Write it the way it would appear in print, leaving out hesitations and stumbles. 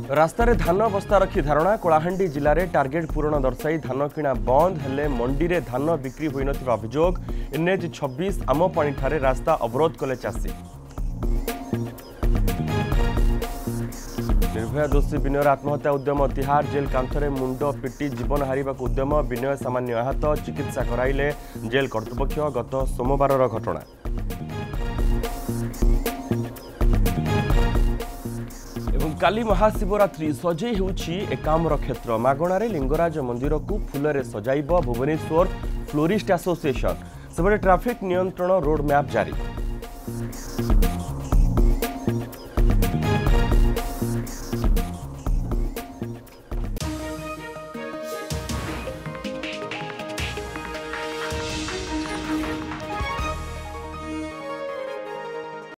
रास्तार धान बस्ता रखी धारणा कलाहांडी जिले में टार्गेट पूरण दर्शाई धान किणा बंद हेले मंडी में धान बिक्री होई नथिबा अभियोग एनएच 26 आमपाणी ठारे रास्ता अवरोध कले चाषी। निर्भया दोषी विनयर आत्महत्या उद्यम तिहार जेल कांथरे मुंड पिटी जीवन हारिबा उद्यम विनय सामान्य आहत चिकित्सा कराइले जेल कर्तृपक्ष गत सोमवार घटना। काली महाशिवरात्रि सजई होउछि एकाम्र क्षेत्र मागणारे लिंगराज मंदिर को फूलरे सजाइब भुवनेश्वर फ्लोरिस्ट एसोसिएशन। सेबडे ट्रैफिक नियंत्रण रोड मैप जारी।